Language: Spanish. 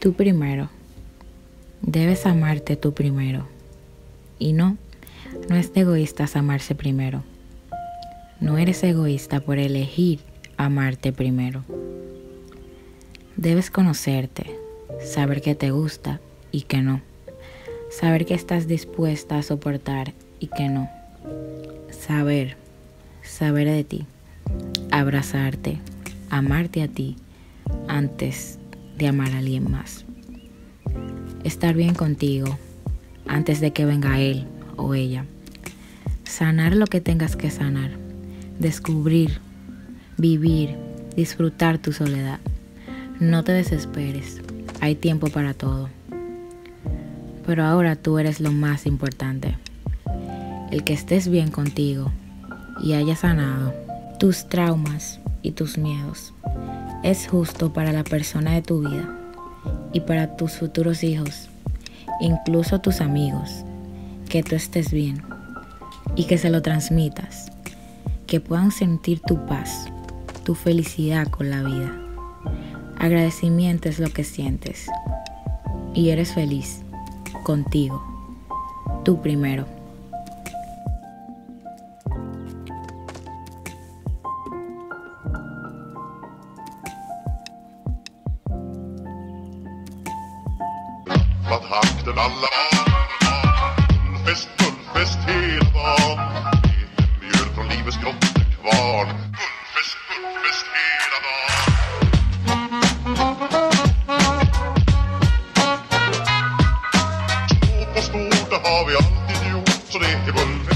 Tú primero. Debes amarte tú primero. Y no es de egoístas amarse primero. No eres egoísta por elegir amarte primero. Debes conocerte, saber qué te gusta y qué no. Saber que estás dispuesta a soportar y que no. Saber de ti, abrazarte, amarte a ti antes de amar a alguien más. Estar bien contigo antes de que venga él o ella. Sanar lo que tengas que sanar. Descubrir, vivir, disfrutar tu soledad. No te desesperes, hay tiempo para todo. Pero ahora tú eres lo más importante. El que estés bien contigo y hayas sanado tus traumas y tus miedos es justo para la persona de tu vida y para tus futuros hijos, incluso tus amigos, que tú estés bien y que se lo transmitas, que puedan sentir tu paz, tu felicidad con la vida. Agradecimiento es lo que sientes y eres feliz contigo, tú primero. Vad hakten alla fullfest hela dagen. Mjöl från livets grottekvarn. Fullfest hela dagen. Stå på stort, det har vi alltid gjort. Så det är fullfest.